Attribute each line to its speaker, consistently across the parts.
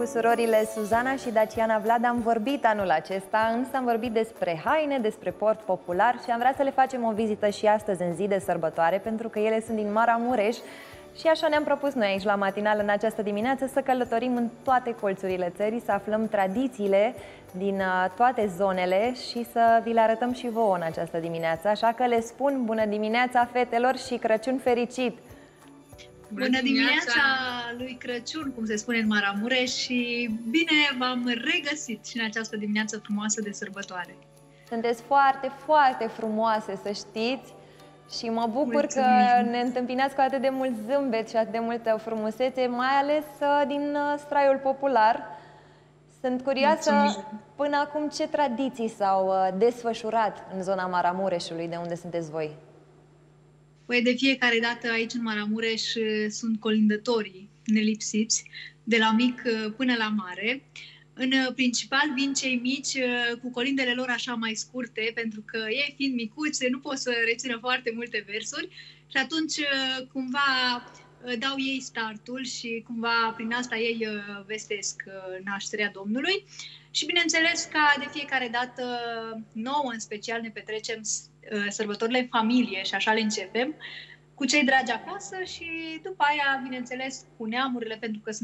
Speaker 1: cu surorile Suzana și Daciana Vlad am vorbit anul acesta, însă am vorbit despre haine, despre port popular și am vrea să le facem o vizită și astăzi în zi de sărbătoare, pentru că ele sunt din Maramureș și așa ne-am propus noi aici la matinal în această dimineață să călătorim în toate colțurile țării, să aflăm tradițiile din toate zonele și să vi le arătăm și vouă în această dimineață. Așa că le spun bună dimineața fetelor și Crăciun fericit!
Speaker 2: Bună dimineața lui Crăciun, cum se spune în Maramureș, și bine v-am regăsit și în această dimineață frumoasă de sărbătoare.
Speaker 1: Sunteți foarte, foarte frumoase, să știți, și mă bucur că ne întâmpinați cu atât de mult zâmbet și atât de multă frumusețe, mai ales din straiul popular. Sunt curioasă, până acum, ce tradiții s-au desfășurat în zona Maramureșului, de unde sunteți voi?
Speaker 2: Păi de fiecare dată aici în Maramureș sunt colindătorii nelipsiți, de la mic până la mare. În principal vin cei mici cu colindele lor așa mai scurte, pentru că ei fiind micuți nu pot să rețină foarte multe versuri și atunci cumva dau ei startul și cumva prin asta ei vestesc nașterea Domnului. Și bineînțeles ca de fiecare dată nouă în special ne petrecem sărbătorile în familie și așa le începem cu cei dragi acasă și după aia, bineînțeles, cu neamurile, pentru că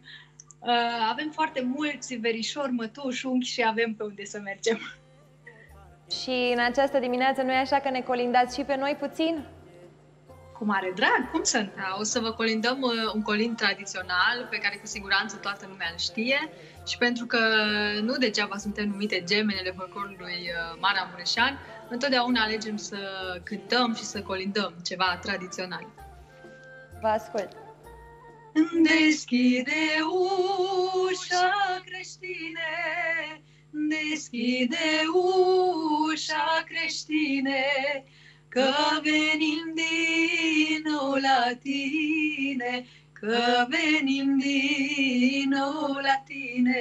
Speaker 2: avem foarte mulți verișori, mătuși, unchi și avem pe unde să mergem.
Speaker 1: Și în această dimineață nu e așa că ne colindați și pe noi puțin?
Speaker 2: Cu mare drag, cum să nu?
Speaker 3: O să vă colindăm un colind tradițional pe care cu siguranță toată lumea îl știe și pentru că nu degeaba suntem numite gemenele folclorului maramureșean, întotdeauna alegem să cântăm și să colindăm ceva tradițional.
Speaker 1: Vă ascult!
Speaker 2: Deschide ușa, creștine, deschide ușa, creștine, că venim din nou la tine, că venim din nou la tine.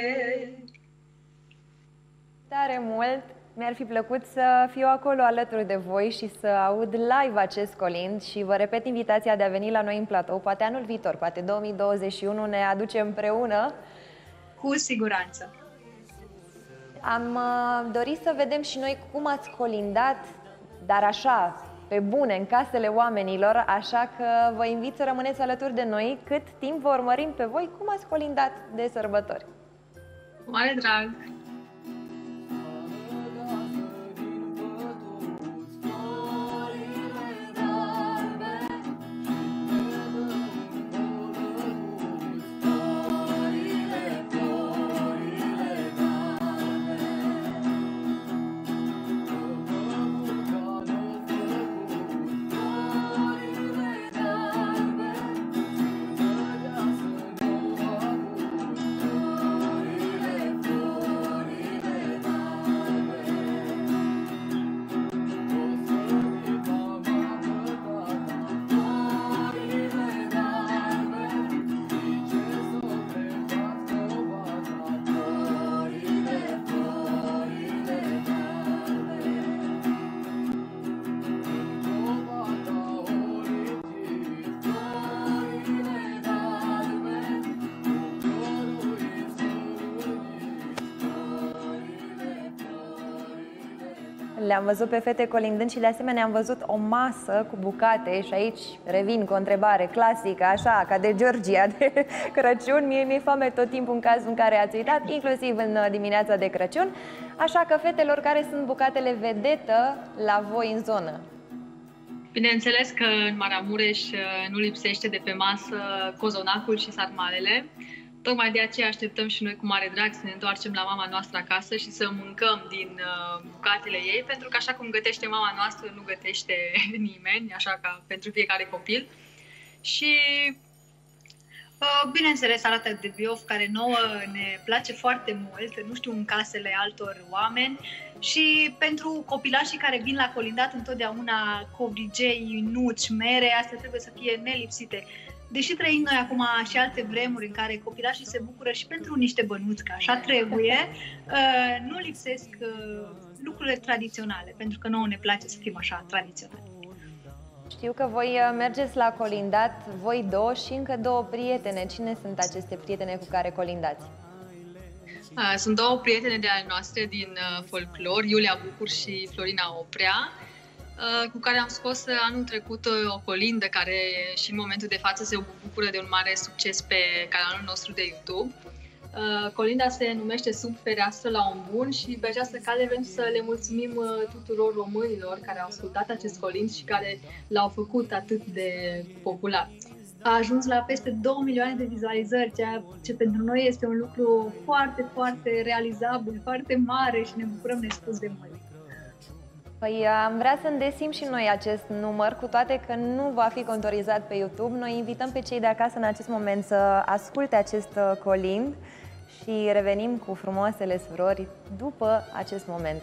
Speaker 1: Tare mult! Mi-ar fi plăcut să fiu acolo alături de voi și să aud live acest colind și vă repet invitația de a veni la noi în platou, poate anul viitor, poate 2021 ne aduce împreună.
Speaker 2: Cu siguranță!
Speaker 1: Am dorit să vedem și noi cum ați colindat, dar așa, pe bune, în casele oamenilor, așa că vă invit să rămâneți alături de noi cât timp vă urmărim pe voi cum ați colindat de sărbători.
Speaker 3: Cu mare drag!
Speaker 1: Le-am văzut pe fete colindând și de asemenea am văzut o masă cu bucate și aici revin cu o întrebare clasică, așa, ca de Georgia, de Crăciun. Mi-e foame tot timpul în cazul în care ați uitat, inclusiv în dimineața de Crăciun. Așa că, fetelor, care sunt bucatele vedetă la voi în zonă?
Speaker 3: Bineînțeles că în Maramureș nu lipsește de pe masă cozonacul și sarmalele. Tocmai de aceea așteptăm și noi cu mare drag să ne întoarcem la mama noastră acasă și să mâncăm din bucatele ei, pentru că așa cum gătește mama noastră, nu gătește nimeni, așa ca pentru fiecare copil. Și bineînțeles arată de biof, care nouă ne place foarte mult, nu știu, în casele altor oameni. Și pentru copilașii care vin la colindat, întotdeauna covrigei, nuci, mere, astea trebuie să fie nelipsite. Deși trăim noi acum și alte vremuri în care copilașii se bucură și pentru niște bănuți, că așa trebuie, nu lipsesc lucrurile tradiționale, pentru că nouă ne place să fim așa tradiționali.
Speaker 1: Știu că voi mergeți la colindat, voi două și încă două prietene. Cine sunt aceste prietene cu care colindați?
Speaker 3: Sunt două prietene de ale noastre din folclor, Iulia Bucur și Florina Oprea, cu care am scos anul trecut o colindă care și în momentul de față se bucură de un mare succes pe canalul nostru de YouTube. Colinda se numește Sub fereastră la om bun și pe această cale vrem să le mulțumim tuturor românilor care au ascultat acest colind și care l-au făcut atât de popular. A ajuns la peste 2 milioane de vizualizări, ceea ce pentru noi este un lucru foarte, foarte realizabil, foarte mare și ne bucurăm nespus de mult.
Speaker 1: Păi am vrea să îndesim și noi acest număr, cu toate că nu va fi contorizat pe YouTube. Noi invităm pe cei de acasă în acest moment să asculte acest colind și revenim cu frumoasele surori după acest moment.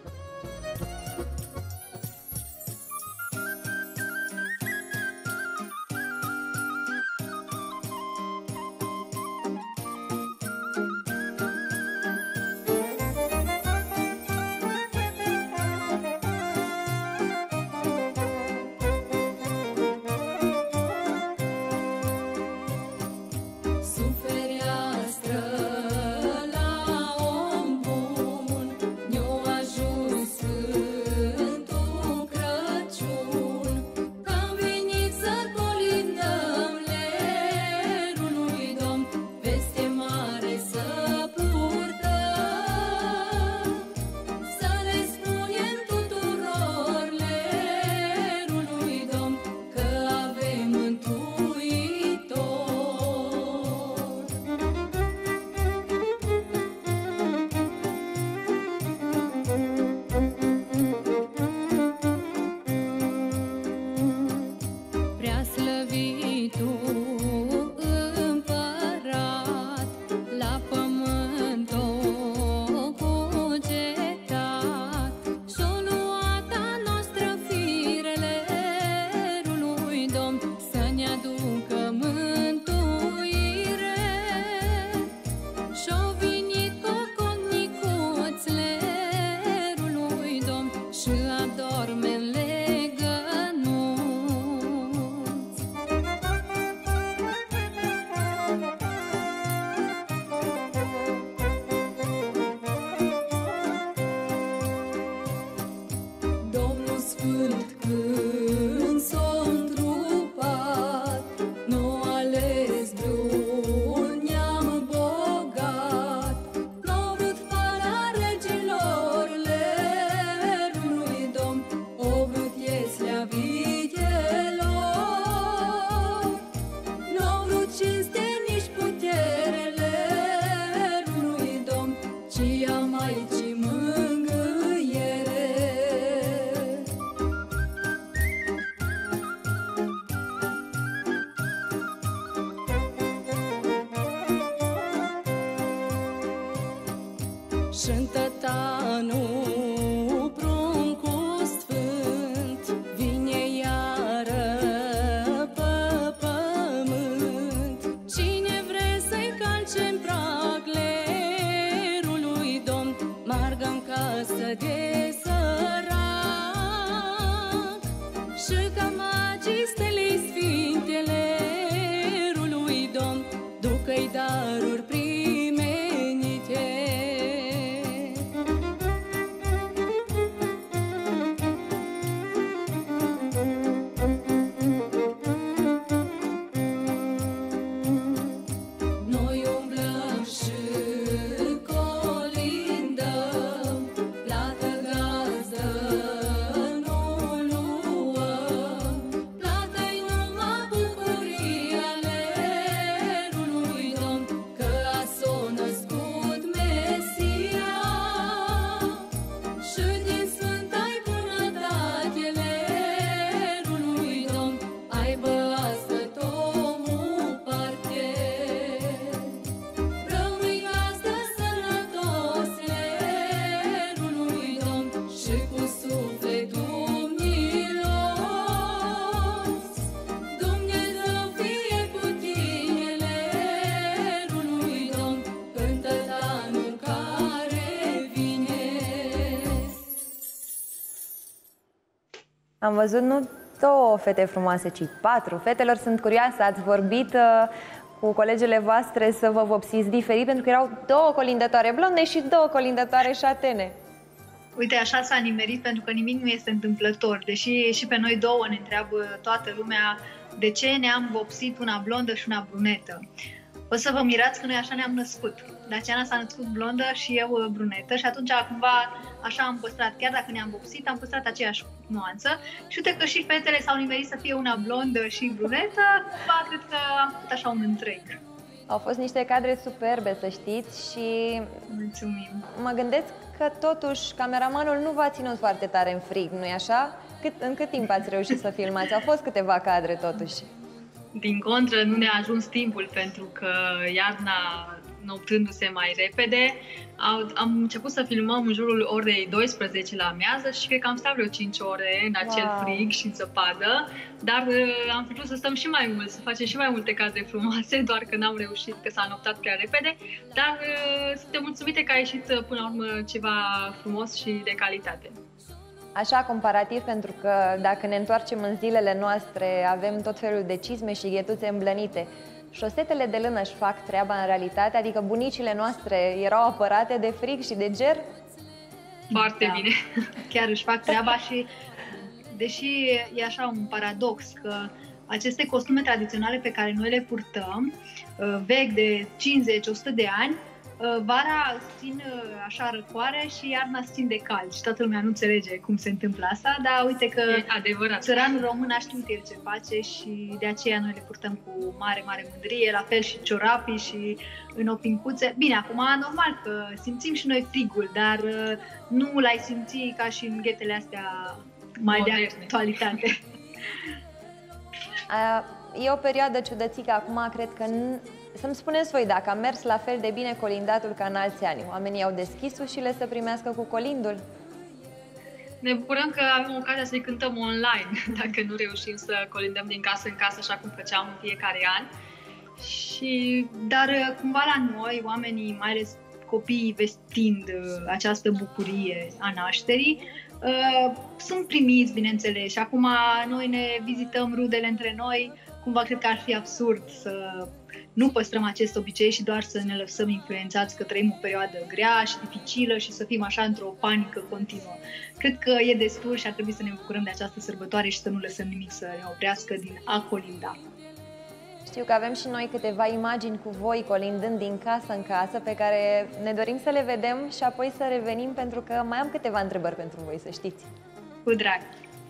Speaker 4: Șântătanul, pruncul sfânt, vine iară pe pământ. Cine vre să-i calce-n prag lerului domn, margă-n casă de sărac. Și ca magii stelei sfinte lerului domn, ducă-i daruri primenite. Noi umblăm și colindăm, plată gazdă nu luăm. Plată-i numai bucuria lerului domn, că a s-o născut Mesia. Și din sfânta-i bunătate lerului domn, aibă astăzi omul parte. Rămâi gazdă sănătos lerului domn și cu suflet dumilos. Dumnezeu fie cu tine lerului domn, cântă-ți anul care vine.
Speaker 1: Am văzut nu 2 fete frumoase, ci 4. Fetelor, sunt curioasă, ați vorbit cu colegele voastre să vă vopsiți diferit, pentru că erau 2 colindătoare blonde și 2 colindătoare șatene.
Speaker 2: Uite, așa s-a nimerit, pentru că nimic nu este întâmplător. Deși și pe noi două ne întreabă toată lumea de ce ne-am vopsit una blondă și una brunetă. O să vă mirați că noi așa ne-am născut. Daciana s-a născut blondă și eu brunetă și atunci cumva așa am păstrat. Chiar dacă ne-am vopsit, am păstrat aceeași nuanță. Și uite că și fetele s-au nimerit să fie una blondă și brunetă. Cumva cred că am făcut așa un întreg.
Speaker 1: Au fost niște cadre superbe, să știți, și
Speaker 2: mulțumim.
Speaker 1: Mă gândesc că totuși cameramanul nu v-a ținut foarte tare în frig, nu-i așa? În cât timp ați reușit să filmați? Au fost câteva cadre totuși.
Speaker 3: Din contră, nu ne-a ajuns timpul, pentru că iarna, noptându-se mai repede, am început să filmăm în jurul orei 12 la amiază și cred că am stat vreo 5 ore în acel frig și în zăpadă, dar am fi vrut să stăm și mai mult, să facem și mai multe cadre frumoase, doar că n-am reușit, că s-a noptat prea repede, dar suntem mulțumite că a ieșit până la urmă ceva frumos și de calitate.
Speaker 1: Așa, comparativ, pentru că dacă ne întoarcem în zilele noastre, avem tot felul de cizme și ghetuțe îmblănite. Șosetele de lână își fac treaba în realitate? Adică bunicile noastre erau apărate de frig și de ger?
Speaker 3: Foarte bine.
Speaker 2: Chiar își fac treaba și, deși e așa un paradox, că aceste costume tradiționale pe care noi le purtăm, vechi de 50-100 de ani, vara țin așa răcoare și iarna țin de cald și toată lumea nu înțelege cum se întâmplă asta, dar uite că țăranul român a știut el ce face și de aceea noi le purtăm cu mare, mare mândrie, la fel și ciorapii și în opincuțe. Bine, acum normal că simțim și noi frigul, dar nu l-ai simți ca și în ghetele astea mai moderne, de actualitate.
Speaker 1: E o perioadă ciudățică acum, cred că să-mi spuneți voi dacă a mers la fel de bine colindatul ca în alți ani. Oamenii au deschis ușile să primească cu colindul?
Speaker 3: Ne bucurăm că avem ocazia să-i cântăm online, dacă nu reușim să colindăm din casă în casă, așa cum făceam în fiecare an.
Speaker 2: Dar cumva la noi, oamenii, mai ales copiii, vestind această bucurie a nașterii, sunt primiți, bineînțeles. Și acum noi ne vizităm rudele între noi. Cumva cred că ar fi absurd să nu păstrăm acest obicei și doar să ne lăsăm influențați că trăim o perioadă grea și dificilă și să fim așa într-o panică continuă. Cred că e destul și ar trebui să ne bucurăm de această sărbătoare și să nu lăsăm nimic să ne oprească din a colinda.
Speaker 1: Știu că avem și noi câteva imagini cu voi colindând din casă în casă pe care ne dorim să le vedem și apoi să revenim, pentru că mai am câteva întrebări pentru voi, să știți.
Speaker 2: Cu drag!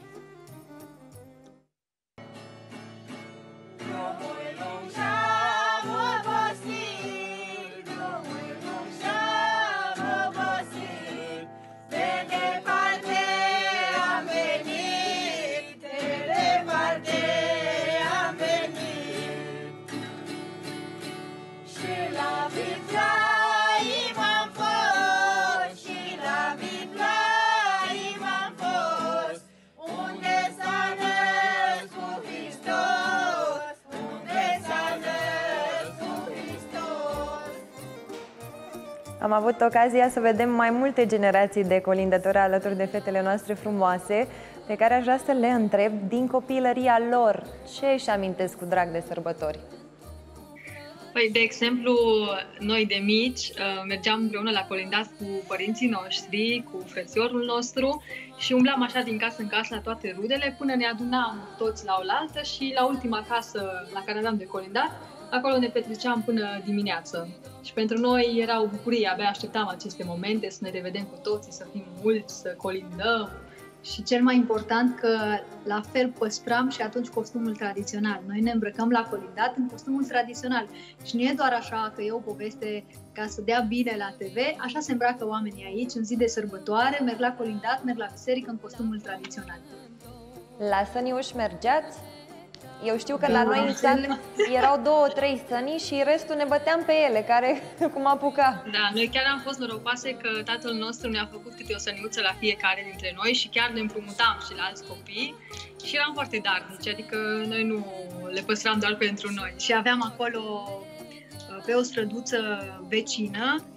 Speaker 1: Am avut ocazia să vedem mai multe generații de colindători alături de fetele noastre frumoase, pe care aș vrea să le întreb din copilăria lor ce își amintesc cu drag de sărbători.
Speaker 3: Păi, de exemplu, noi de mici mergeam împreună la colindat cu părinții noștri, cu frățiorul nostru și umblam așa din casă în casă la toate rudele până ne adunam toți la oaltă și la ultima casă la care aveam de colindat, acolo ne petreceam până dimineață. Și pentru noi era o bucurie, abia așteptam aceste momente, să ne revedem cu toții, să fim mulți, să colindăm.
Speaker 2: Și cel mai important că la fel păstram și atunci costumul tradițional. Noi ne îmbrăcăm la colindat în costumul tradițional. Și nu e doar așa că e o poveste ca să dea bine la TV, așa se îmbracă oamenii aici, în zi de sărbătoare, merg la colindat, merg la biserică în costumul tradițional.
Speaker 1: La săniuși mergeați? Eu știu că la noi în sat erau 2-3 sănii și restul ne băteam pe ele, care cum apuca.
Speaker 3: Da, noi chiar am fost norocoase că tatăl nostru ne-a făcut câte o săniuță la fiecare dintre noi și chiar ne împrumutam și la alți copii și eram foarte darnici, adică noi nu le păstram doar pentru noi.
Speaker 2: Și aveam acolo, pe o străduță vecină,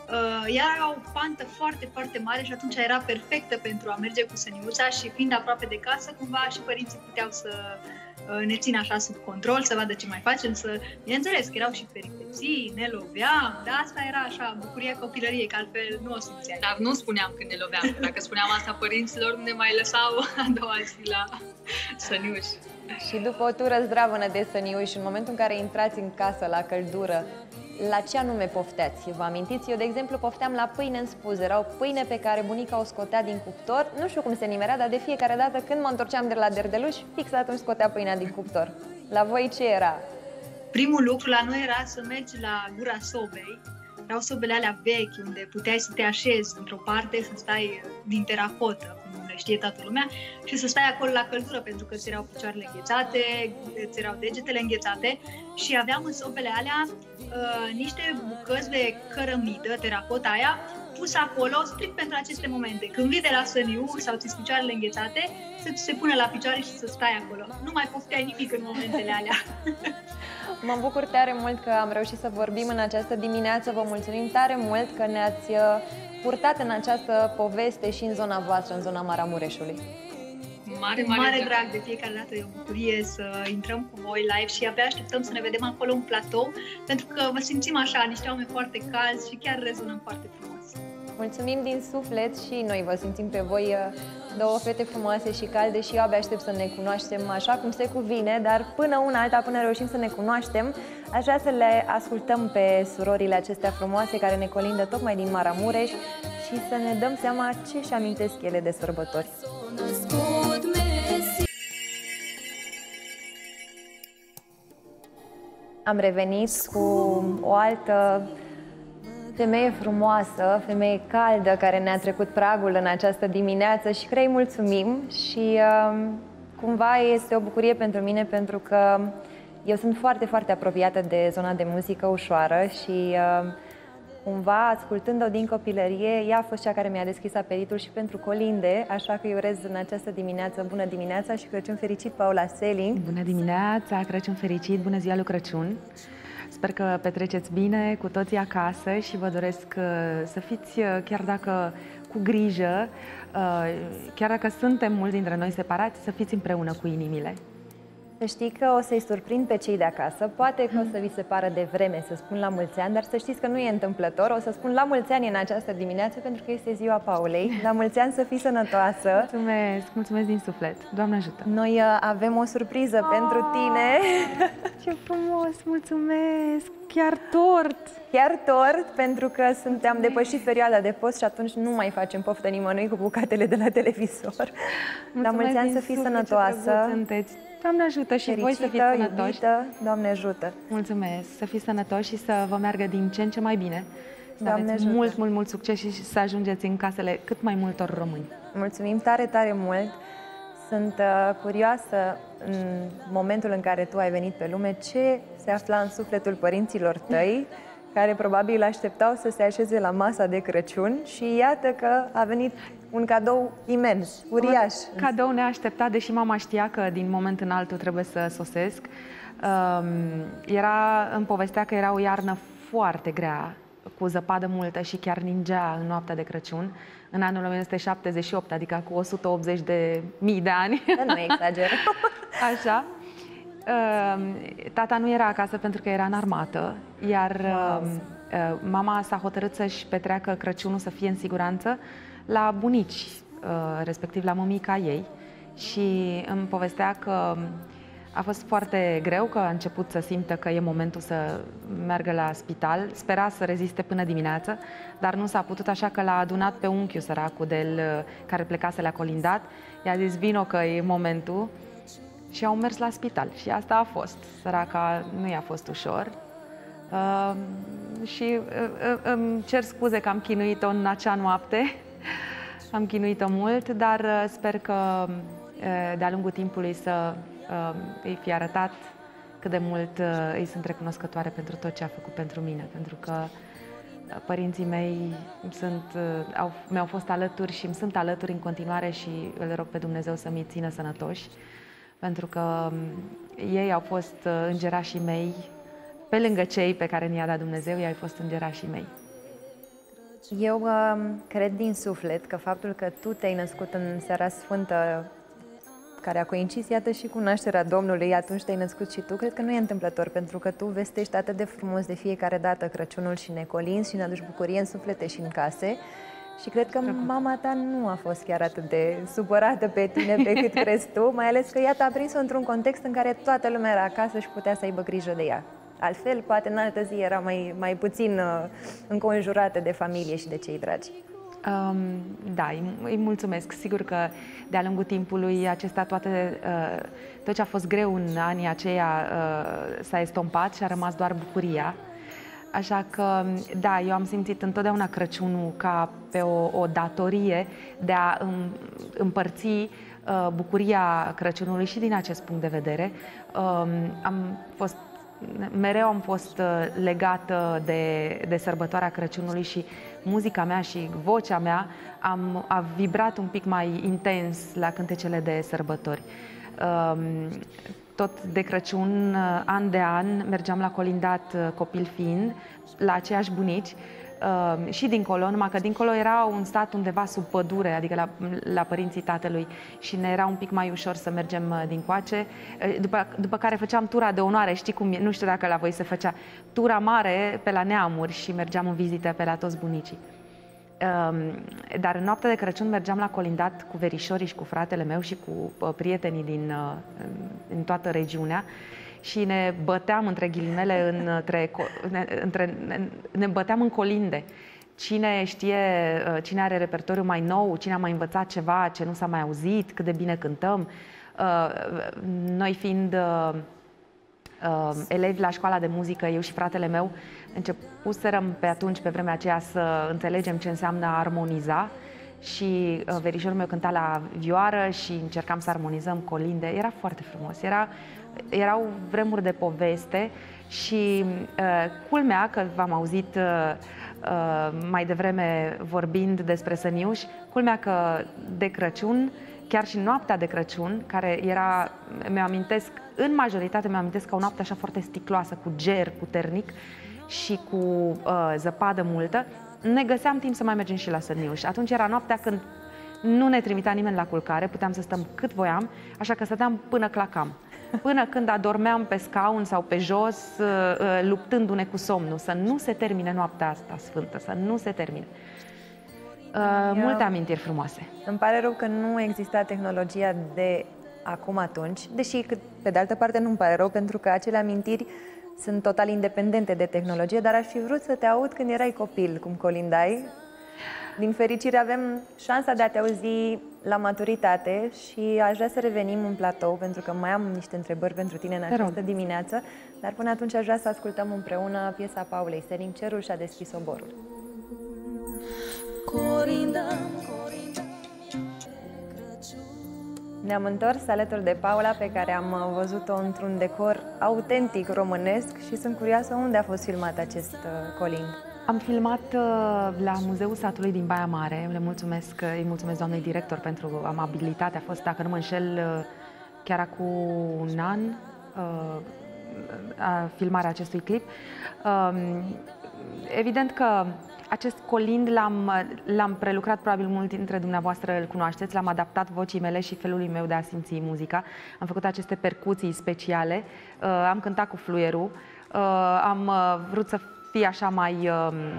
Speaker 2: Ea era o pantă foarte, foarte mare și atunci era perfectă pentru a merge cu săniuța și fiind aproape de casă, cumva și părinții puteau să ne țină așa sub control, să vadă ce mai facem, bineînțeles că erau și peripeții, ne loveam, dar asta era așa bucuria copilăriei, că altfel nu o simțeam.
Speaker 3: Dar nu spuneam când ne loveam, dacă spuneam asta părinților, nu ne mai lăsau a doua zi la săniuși.
Speaker 1: Și după o tură zdravănă de săniuși, în momentul în care intrați în casă la căldură, la ce anume pofteați? Vă amintiți? Eu, de exemplu, pofteam la pâine în spuz. Era o pâine pe care bunica o scotea din cuptor. Nu știu cum se nimerea, dar de fiecare dată când mă întorceam de la Derdeluș, fix atunci scotea pâinea din cuptor. La voi ce era?
Speaker 2: Primul lucru la noi era să mergi la gura sobei. Erau sobele alea vechi, unde puteai să te așezi într-o parte, să stai din teracotă, cum le știe toată lumea, și să stai acolo la căldură, pentru că îți erau picioarele înghețate, îți erau degetele înghețate și aveam în sobele alea niște bucăți de cărămidă, teracota aia, pus acolo strict pentru aceste momente. Când vii de la săniu sau ți-s picioarele înghețate, să ți se pune la picioare și să stai acolo. Nu mai pofteai nimic în momentele alea.
Speaker 1: Mă bucur tare mult că am reușit să vorbim în această dimineață. Vă mulțumim tare mult că ne-ați purtat în această poveste și în zona voastră, în zona Maramureșului.
Speaker 2: Mare drag, de fiecare dată e o bucurie să intrăm cu voi live și abia așteptăm să ne vedem acolo în platou, pentru că vă simțim așa, niște oameni foarte calzi și chiar rezonăm foarte frumos.
Speaker 1: Mulțumim din suflet și noi vă simțim pe voi, două fete frumoase și calde, și eu abia aștept să ne cunoaștem așa cum se cuvine, dar până una alta, până reușim să ne cunoaștem, aș vrea să le ascultăm pe surorile acestea frumoase care ne colindă tocmai din Maramureș și să ne dăm seama ce își amintesc ele de sărbători. Am revenit cu o altă femeie frumoasă, femeie caldă, care ne-a trecut pragul în această dimineață și care îi mulțumim și cumva este o bucurie pentru mine, pentru că eu sunt foarte, foarte apropiată de zona de muzică ușoară și cumva, ascultând-o din copilărie, ea a fost cea care mi-a deschis apetitul și pentru colinde, așa că îi urez în această dimineață bună dimineața și Crăciun fericit, Paula Selling.
Speaker 5: Bună dimineața, Crăciun fericit, bună ziua lui Crăciun! Sper că petreceți bine cu toții acasă și vă doresc să fiți, chiar dacă cu grijă, chiar dacă suntem mulți dintre noi separați, să fiți împreună cu inimile.
Speaker 1: Să știi că o să-i surprind pe cei de acasă. Poate că o să vi se pară de vreme să spun la mulți ani, dar să știți că nu e întâmplător. O să spun la mulți ani în această dimineață pentru că este ziua Paulei. La mulți ani, să fii sănătoasă!
Speaker 5: Mulțumesc, mulțumesc din suflet! Doamne ajută!
Speaker 1: Noi avem o surpriză pentru tine.
Speaker 5: Ce frumos, mulțumesc! Chiar tort!
Speaker 1: Chiar tort, pentru că am depășit perioada de post și atunci nu mai facem poftă nimănui cu bucatele de la televizor. La mulți ani, să fii sănătoasă!
Speaker 5: Doamne ajută și
Speaker 1: fericită,
Speaker 5: voi să fiți sănătoși.
Speaker 1: Iubită, Doamne ajută!
Speaker 5: Mulțumesc! Să fiți sănătoși și să vă meargă din ce în ce mai bine. Să
Speaker 1: Doamne
Speaker 5: aveți
Speaker 1: ajută.
Speaker 5: mult succes și să ajungeți în casele cât mai multor români.
Speaker 1: Mulțumim tare, tare mult! Sunt curioasă, în momentul în care tu ai venit pe lume, ce se afla în sufletul părinților tăi, care probabil așteptau să se așeze la masa de Crăciun, și iată că a venit un cadou imens, uriaș.
Speaker 5: Cadou neașteptat, deși mama știa că din moment în altul trebuie să sosesc. Îmi povestea că era o iarnă foarte grea, cu zăpadă multă și chiar ningea în noaptea de Crăciun, în anul 1978, adică cu 180.000 de ani.
Speaker 1: Dar nu exager.
Speaker 5: Așa. Tata nu era acasă pentru că era în armată, iar mama s-a hotărât să-și petreacă Crăciunul, să fie în siguranță, la bunici, respectiv la mămica ei. Și îmi povestea că a fost foarte greu, că a început să simtă că e momentul să meargă la spital. Spera să reziste până dimineață, dar nu s-a putut, așa că l-a adunat pe unchiul săracul care plecase la colindat. I-a zis: vino că e momentul. Și au mers la spital. Și asta a fost. Săraca nu i-a fost ușor. Și îmi cer scuze că am chinuit-o în acea noapte. Am chinuit-o mult, dar sper că de-a lungul timpului să îi fi arătat cât de mult îi sunt recunoscătoare pentru tot ce a făcut pentru mine. Pentru că părinții mei mi-au fost alături și îmi sunt alături în continuare și îl rog pe Dumnezeu să mi țină sănătoși. Pentru că ei au fost îngerașii mei, pe lângă cei pe care ne-i-a dat Dumnezeu, ei au fost îngerașii mei.
Speaker 1: Eu cred din suflet că faptul că tu te-ai născut în Seara Sfântă, care a coincis, iată, și cu nașterea Domnului, atunci te-ai născut și tu, cred că nu e întâmplător, pentru că tu vestești atât de frumos de fiecare dată Crăciunul și ne colinzi și ne aduci bucurie în suflete și în case. Și cred că mama ta nu a fost chiar atât de supărată pe tine pe cât crezi tu, mai ales că ea t-a prins-o într-un context în care toată lumea era acasă și putea să aibă grijă de ea. Altfel, poate în altă zi era mai puțin înconjurată de familie și de cei dragi.
Speaker 5: Da, îi mulțumesc. Sigur că de-a lungul timpului tot ce a fost greu în anii aceia s-a estompat și a rămas doar bucuria. Așa că, da, eu am simțit întotdeauna Crăciunul ca pe o datorie de a împărți bucuria Crăciunului și din acest punct de vedere. Mereu am fost legată de sărbătoarea Crăciunului și muzica mea și vocea mea a vibrat un pic mai intens la cântecele de sărbători. Tot de Crăciun, an de an, mergeam la colindat copil fiind, la aceiași bunici și dincolo, numai că dincolo era un stat undeva sub pădure, adică la părinții tatălui, și ne era un pic mai ușor să mergem dincoace, după care făceam tura de onoare, știi cum e? Nu știu dacă la voi se făcea tura mare pe la neamuri și mergeam în vizite pe la toți bunicii. Dar în noaptea de Crăciun mergeam la colindat cu verișorii și cu fratele meu și cu prietenii din toată regiunea și ne băteam, între ghilimele, ne băteam în colinde. Cine știe, cine are repertoriu mai nou, cine a mai învățat ceva ce nu s-a mai auzit, cât de bine cântăm. Noi fiind elevi la școala de muzică, eu și fratele meu, începuserăm pe atunci, pe vremea aceea, să înțelegem ce înseamnă a armoniza și verișorul meu cânta la vioară și încercam să armonizăm colinde. Era foarte frumos, erau vremuri de poveste și culmea că v-am auzit mai devreme vorbind despre Săniuș, culmea că de Crăciun, chiar și noaptea de Crăciun, care era, în majoritate mi-am amintesc ca o noapte așa foarte sticloasă, cu ger puternic și cu zăpadă multă, ne găseam timp să mai mergem și la Săniuș. Atunci era noaptea când nu ne trimitea nimeni la culcare, puteam să stăm cât voiam, așa că stăteam până clacam. Până când adormeam pe scaun sau pe jos, luptându-ne cu somnul, să nu se termine noaptea asta sfântă, să nu se termine. Multe amintiri frumoase.
Speaker 1: Îmi pare rău că nu exista tehnologia de acum atunci, deși pe de altă parte nu îmi pare rău, pentru că acele amintiri sunt total independente de tehnologie, dar aș fi vrut să te aud când erai copil, cum colindai. Din fericire avem șansa de a te auzi la maturitate și aș vrea să revenim în platou, pentru că mai am niște întrebări pentru tine în această dimineață, dar până atunci aș vrea să ascultăm împreună piesa Paulei Senin, Cerul și-a deschis oborul. Ne-am întors alături de Paula, pe care am văzut-o într-un decor autentic românesc și sunt curioasă unde a fost filmat acest colind.
Speaker 5: Am filmat la Muzeul Satului din Baia Mare. Îi mulțumesc doamnei director pentru amabilitate. A fost, dacă nu mă înșel, chiar acum un an filmarea acestui clip. Evident că acest colind l-am prelucrat, probabil mulți dintre dumneavoastră îl cunoașteți, l-am adaptat vocii mele și felului meu de a simți muzica. Am făcut aceste percuții speciale, am cântat cu fluierul, am vrut să fie așa mai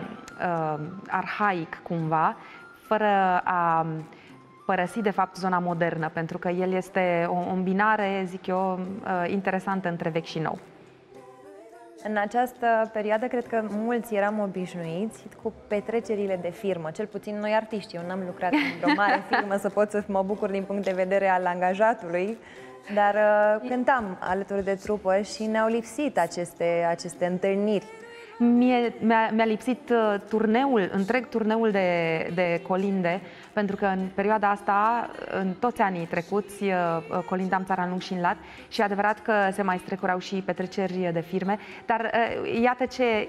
Speaker 5: arhaic cumva, fără a părăsi de fapt zona modernă, pentru că el este o îmbinare, zic eu, interesantă între vechi și nou.
Speaker 1: În această perioadă, cred că mulți eram obișnuiți cu petrecerile de firmă, cel puțin noi artiști. Eu n-am lucrat într-o mare firmă să pot să mă bucur din punct de vedere al angajatului, dar cântam alături de trupă și ne-au lipsit aceste întâlniri.
Speaker 5: Mi-a lipsit întreg turneul de colinde, pentru că în perioada asta, în toți anii trecuți, colindam țara în lung și în lat și e adevărat că se mai strecurau și petreceri de firme, dar iată ce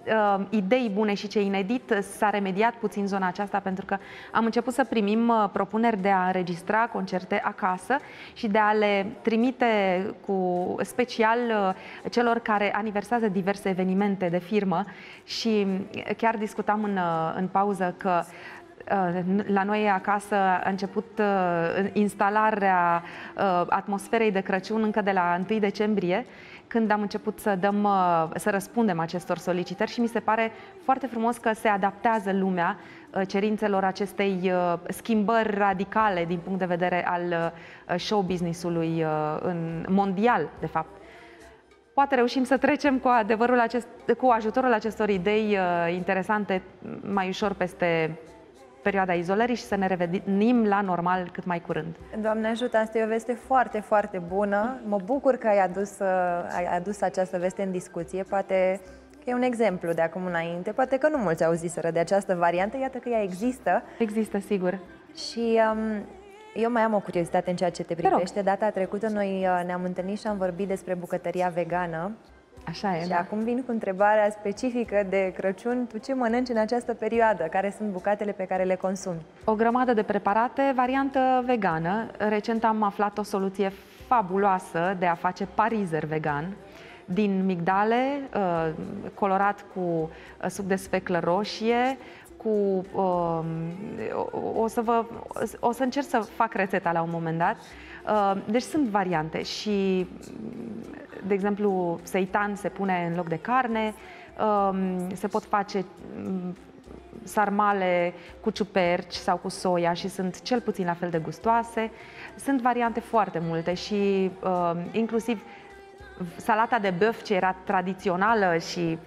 Speaker 5: idei bune și ce inedit, s-a remediat puțin zona aceasta, pentru că am început să primim propuneri de a înregistra concerte acasă și de a le trimite cu special celor care aniversează diverse evenimente de firmă. Și chiar discutam în pauză că la noi acasă a început instalarea atmosferei de Crăciun încă de la 1 decembrie, când am început să răspundem acestor solicitări, și mi se pare foarte frumos că se adaptează lumea cerințelor acestei schimbări radicale din punct de vedere al show business-ului mondial, de fapt. Poate reușim să trecem cu ajutorul acestor idei interesante mai ușor peste perioada izolării și să ne revenim la normal cât mai curând.
Speaker 1: Doamne ajută, asta e o veste foarte, foarte bună. Mă bucur că ai adus această veste în discuție. Poate că e un exemplu de acum înainte, poate că nu mulți auziseră de această variantă, iată că ea există.
Speaker 5: Există, sigur.
Speaker 1: Și eu mai am o curiozitate în ceea ce te privește. Data trecută noi ne-am întâlnit și am vorbit despre bucătăria vegană.
Speaker 5: Așa e,
Speaker 1: și
Speaker 5: da.
Speaker 1: acum vin cu întrebarea specifică de Crăciun. Tu ce mănânci în această perioadă? Care sunt bucatele pe care le consumi?
Speaker 5: O grămadă de preparate, variantă vegană. Recent am aflat o soluție fabuloasă de a face parizer vegan din migdale, colorat cu suc de sfeclă roșie, o să încerc să fac rețeta la un moment dat. Deci sunt variante și, de exemplu, seitan se pune în loc de carne, se pot face sarmale cu ciuperci sau cu soia și sunt cel puțin la fel de gustoase. Sunt variante foarte multe și inclusiv salata de băf, ce era tradițională și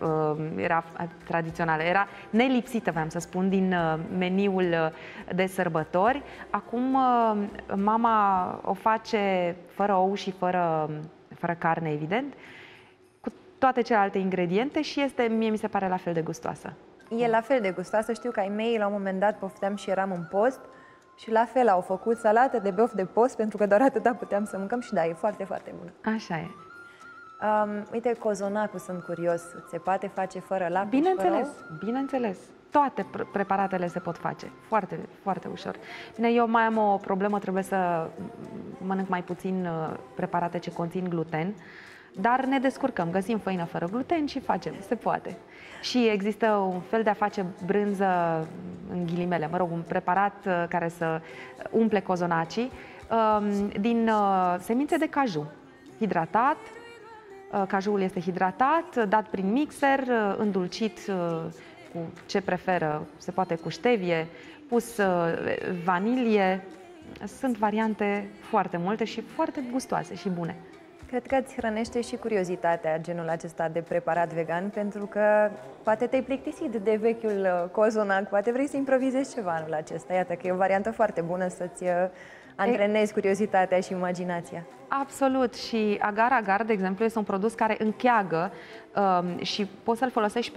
Speaker 5: era nelipsită, vreau să spun, din meniul de sărbători. Acum mama o face fără ou și fără carne, evident, cu toate celelalte ingrediente și mie mi se pare la fel de gustoasă.
Speaker 1: E la fel de gustoasă. Știu că ai mei la un moment dat pofteam și eram în post și la fel au făcut salată de băf de post, pentru că doar atâta puteam să mâncăm și da, e foarte, foarte bună.
Speaker 5: Așa e.
Speaker 1: Uite, cozonacul, sunt curios. Se poate face fără lapte?
Speaker 5: Bineînțeles, bineînțeles. Toate preparatele se pot face foarte, foarte ușor. Bine, eu mai am o problemă, trebuie să mănânc mai puțin preparate ce conțin gluten, dar ne descurcăm, găsim făină fără gluten și facem, se poate. Și există un fel de a face brânză, în ghilimele, mă rog, un preparat care să umple cozonacii din semințe de caju, hidratat. Cajoul este hidratat, dat prin mixer, îndulcit cu ce preferă, se poate cu ștevie, pus vanilie. Sunt variante foarte multe și foarte gustoase și bune.
Speaker 1: Cred că îți hrănește și curiozitatea genul acesta de preparat vegan, pentru că poate te-ai plictisit de vechiul cozonac, poate vrei să improvizezi ceva anul acesta. Iată că e o variantă foarte bună să-ți antrenezi curiozitatea și imaginația.
Speaker 5: Absolut. Și agar-agar, de exemplu, este un produs care încheagă și poți să-l folosești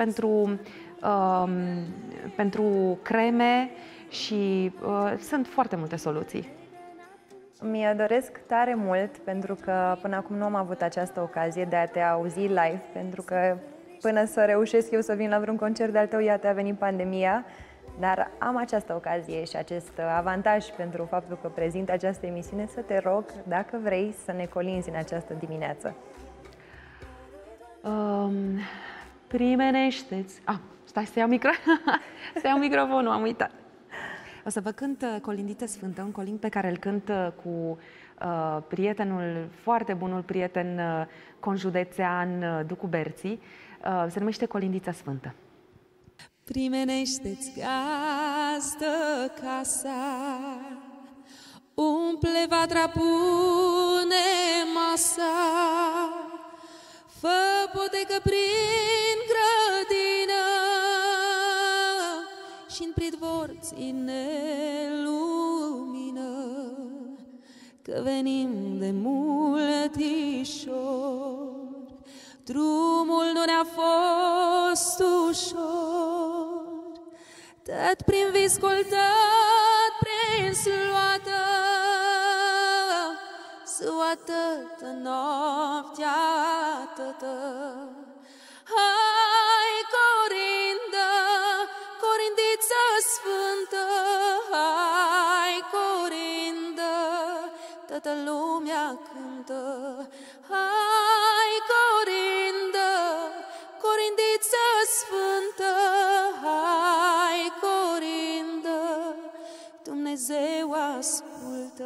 Speaker 5: pentru creme și sunt foarte multe soluții.
Speaker 1: Mi doresc tare mult, pentru că până acum nu am avut această ocazie de a te auzi live, pentru că până să reușesc eu să vin la vreun concert de-al tău, iată, a venit pandemia. Dar am această ocazie și acest avantaj pentru faptul că prezint această emisiune, să te rog, dacă vrei, să ne colinzi în această dimineață.
Speaker 5: Primenește-ți... Stai să iau microfonul, am uitat. O să vă cânt Colindită Sfântă, un colind pe care îl cânt cu prietenul, foarte bunul prieten conjudețean, Ducu Berții. Se numește Colindița Sfântă.
Speaker 4: Primenește-ți gazdă casa, umple vatra, pune masa, fă potecă prin grădină și-n pridvor ține lumină, că venim de multișor. Drumul nu ne-a fost ușor, tot prin viscul, tot prin sluată, suată noaptea tătă. Hai, cori toată lumea cântă. Hai, corindă, corindiță sfântă, hai, corindă, Dumnezeu ascultă.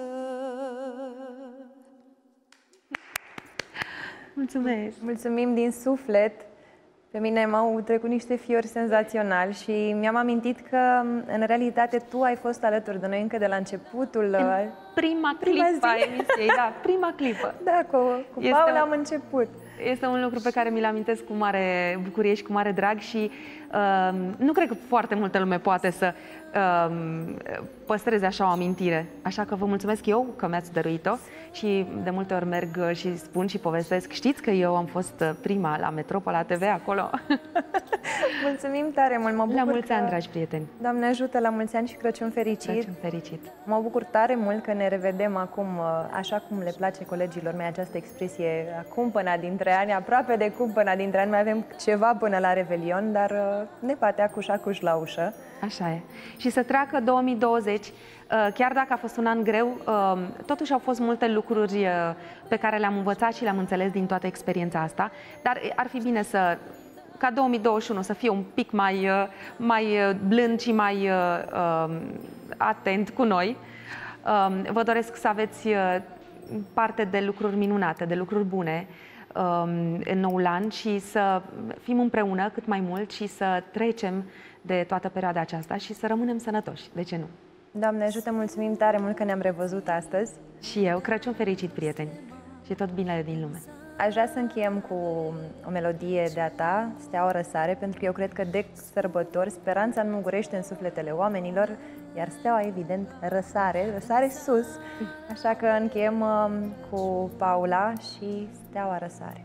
Speaker 5: Mulțumesc!
Speaker 1: Mulțumim din suflet! Pe mine m-au trecut niște fiori senzaționali și mi-am amintit că, în realitate, tu ai fost alături de noi încă de la începutul...
Speaker 5: Prima clipă a emisiei, da, prima clipă.
Speaker 1: Da, cu Paula am început.
Speaker 5: Este un lucru pe care mi-l amintesc cu mare bucurie și cu mare drag și nu cred că foarte multă lume poate să păstreze așa o amintire. Așa că vă mulțumesc eu că mi-ați dăruit-o și de multe ori merg și spun și povestesc. Știți că eu am fost prima la Metropola TV acolo?
Speaker 1: Mulțumim tare mult! Mă bucur
Speaker 5: la mulți ani, dragi prieteni!
Speaker 1: Doamne ajută, la mulți ani și Crăciun fericit!
Speaker 5: Crăciun fericit!
Speaker 1: Mă bucur tare mult că ne revedem acum, așa cum le place colegilor mei această expresie, cumpăna dintre ani, aproape de cumpăna dintre ani, mai avem ceva până la Revelion, dar ne bate acuș la ușă.
Speaker 5: Așa e. Și să treacă 2020, chiar dacă a fost un an greu, totuși au fost multe lucruri pe care le-am învățat și le-am înțeles din toată experiența asta, dar ar fi bine ca 2021 să fie un pic mai blând și mai atent cu noi. Vă doresc să aveți parte de lucruri minunate, de lucruri bune în noul an și să fim împreună cât mai mult și să trecem de toată perioada aceasta și să rămânem sănătoși. De ce nu?
Speaker 1: Doamne ajută, mulțumim tare mult că ne-am revăzut astăzi.
Speaker 5: Și eu, Crăciun fericit, prieteni, și tot binele din lume.
Speaker 1: Aș vrea să încheiem cu o melodie de-a ta, Steaua răsare, pentru că eu cred că de sărbători speranța înmugurește în sufletele oamenilor, iar steaua, evident, răsare sus. Așa că încheiem cu Paula și Steaua răsare.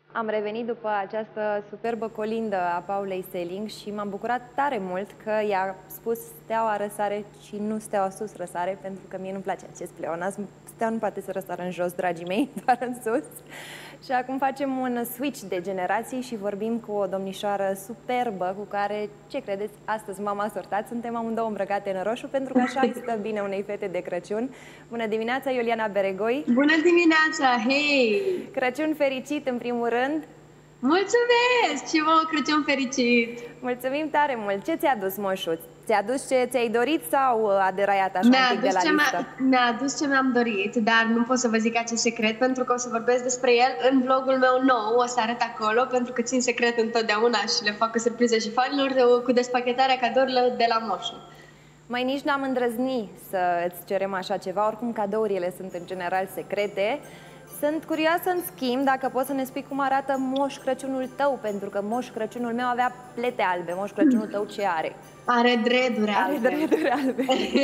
Speaker 1: Am revenit după această superbă colindă a Paulei Selling și m-am bucurat tare mult că i-a spus steaua răsare și nu steaua sus răsare, pentru că mie nu-mi place acest pleonasm. Steaua nu poate să răsară în jos, dragii mei, doar în sus. Și acum facem un switch de generații și vorbim cu o domnișoară superbă cu care, ce credeți, astăzi m-am sortat. Suntem amândouă îmbrăcate în roșu pentru că așa îi stă bine unei fete de Crăciun. Bună dimineața, Iuliana Beregoi!
Speaker 6: Bună dimineața, hei!
Speaker 1: Crăciun fericit în primul rând!
Speaker 6: Mulțumesc! Și vouă Crăciun fericit!
Speaker 1: Mulțumim tare mult! Ce ți-a adus moșuț? Ți-a adus ce ți-ai dorit sau a deraiat așa un pic de la listă?
Speaker 6: Mi-a adus ce mi-am dorit, dar nu pot să vă zic acest secret pentru că o să vorbesc despre el în vlogul meu nou, o să arăt acolo pentru că țin secret întotdeauna și le fac o surpriză și fanilor cu despachetarea cadourilor de la moșu.
Speaker 1: Mai nici n-am îndrăzni să îți cerem așa ceva, oricum cadourile sunt în general secrete. Sunt curioasă, în schimb, dacă poți să ne spui cum arată Moș Crăciunul tău, pentru că Moș Crăciunul meu avea plete albe. Moș Crăciunul tău ce are?
Speaker 6: Are dreaduri albe.
Speaker 1: Are dreaduri albe.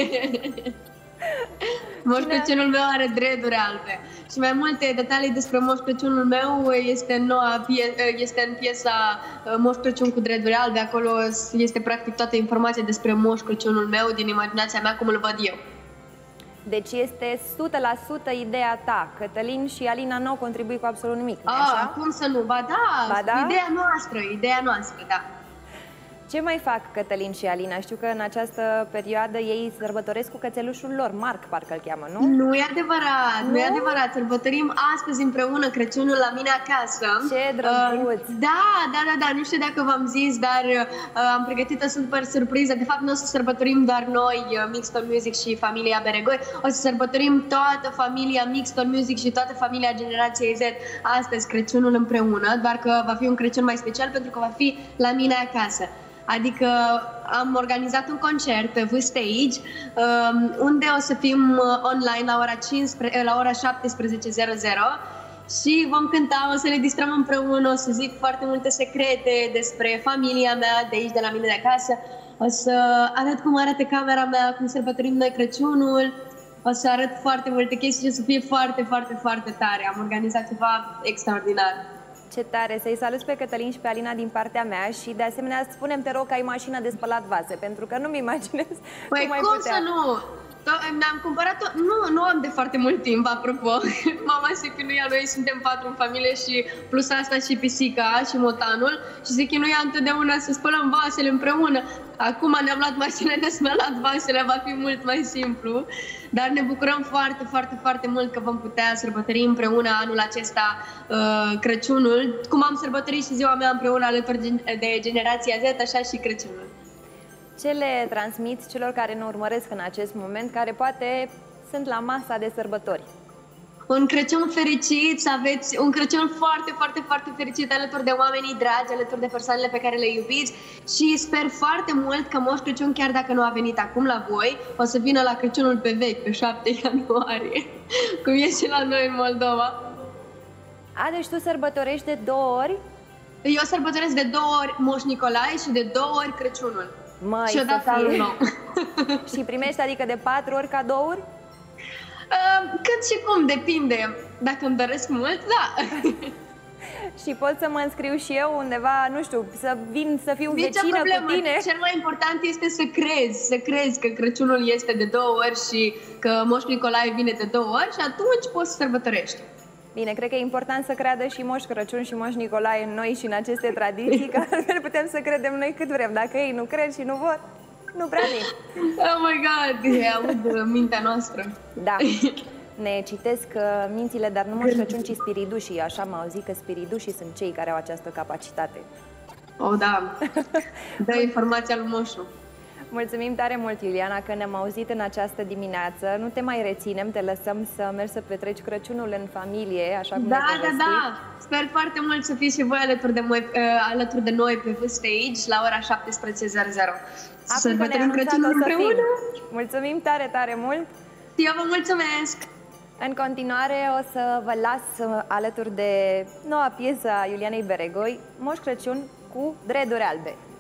Speaker 6: Moș Crăciunul meu are dreaduri albe. Și mai multe detalii despre Moș Crăciunul meu este în piesa Moș Crăciun cu dreaduri albe. Acolo este practic toată informația despre Moș Crăciunul meu din imaginația mea, cum îl văd eu.
Speaker 1: Deci este 100% ideea ta. Cătălin și Alina nu au contribuit cu absolut nimic, așa?
Speaker 6: Cum să nu? Ba da, ideea noastră, da.
Speaker 1: Ce mai fac Cătălin și Alina? Știu că în această perioadă ei sărbătoresc cu cățelușul lor, Marc parcă îl cheamă, nu?
Speaker 6: Nu e adevărat, nu e adevărat. Sărbătorim astăzi împreună Crăciunul la mine acasă.
Speaker 1: Ce drăguț!
Speaker 6: Da, nu știu dacă v-am zis, dar am pregătit o super surpriză. De fapt, nu o să sărbătorim doar noi, Mixed Music și familia Beregoi, o să sărbătorim toată familia Mixed Music și toată familia Generației Z astăzi Crăciunul împreună, doar că va fi un Crăciun mai special pentru că va fi la mine acasă. Adică am organizat un concert pe V-Stage unde o să fim online la ora 17:00 și vom cânta, o să ne distrăm împreună, o să zic foarte multe secrete despre familia mea de aici, de la mine de acasă. O să arăt cum arată camera mea, cum sărbătorim noi Crăciunul. O să arăt foarte multe chestii și o să fie foarte, foarte, foarte tare. Am organizat ceva extraordinar.
Speaker 1: Ce tare! Să-i salut pe Cătălin și pe Alina din partea mea și de asemenea spune-mi, te rog, că ai mașină de spălat vase, pentru că nu-mi imaginez
Speaker 6: cum să nu? Mi-am cumpărat-o, nu am de foarte mult timp, apropo. Mama se chinuia, noi suntem 4 în familie și plus asta și pisica și motanul și se chinuia întotdeauna să spălăm vasele împreună. Acum ne-am luat mașina de spălat vasele, va fi mult mai simplu. Dar ne bucurăm foarte, foarte, foarte mult că vom putea sărbători împreună anul acesta Crăciunul. Cum am sărbătorit și ziua mea împreună alături de Generația Z, așa și Crăciunul.
Speaker 1: Ce le transmiți celor care ne urmăresc în acest moment, care poate sunt la masa de sărbători?
Speaker 6: Un Crăciun fericit, să aveți un Crăciun foarte, foarte, foarte fericit alături de oamenii dragi, alături de persoanele pe care le iubiți și sper foarte mult că Moș Crăciun, chiar dacă nu a venit acum la voi, o să vină la Crăciunul pe vechi, pe 7 ianuarie, cum e și la noi în Moldova.
Speaker 1: Deci tu sărbătorești de 2 ori?
Speaker 6: Eu sărbătoresc de 2 ori Moș Nicolae și de 2 ori Crăciunul.
Speaker 1: Măi,
Speaker 6: și odată anul nou.
Speaker 1: Și primești, adică de 4 ori cadouri?
Speaker 6: Cât și cum, depinde. Dacă îmi doresc mult, da.
Speaker 1: Și pot să mă înscriu și eu undeva, nu știu, să vin să fiu vecină cu tine?
Speaker 6: Cel mai important este să crezi că Crăciunul este de 2 ori și că Moș Nicolae vine de 2 ori și atunci poți să sărbătorești.
Speaker 1: Bine, cred că e important să creadă și Moș Crăciun și Moș Nicolae în noi și în aceste tradiții, că altfel putem să credem noi cât vrem. Dacă ei nu cred și nu vor, nu prea bine.
Speaker 6: Oh my God, aud mintea noastră.
Speaker 1: Da, ne citesc mințile, dar nu Moș Crăciun, ci spiridușii. Așa am auzit că spiridușii sunt cei care au această capacitate.
Speaker 6: Oh, da. Dă informația lui Moșu.
Speaker 1: Mulțumim tare mult, Iuliana, că ne-am auzit în această dimineață. Nu te mai reținem, te lăsăm să mergi să petreci Crăciunul în familie, așa cum ne-ai povestit.
Speaker 6: Da. Sper foarte mult să fiți și voi alături de noi pe V-Stage la ora 17:00.
Speaker 1: Să sărbătorim Crăciunul împreună. Mulțumim tare, tare mult!
Speaker 6: Eu vă mulțumesc!
Speaker 1: În continuare o să vă las alături de noua piesă a Iulianei Beregoi, Moș Crăciun cu dreaduri albe.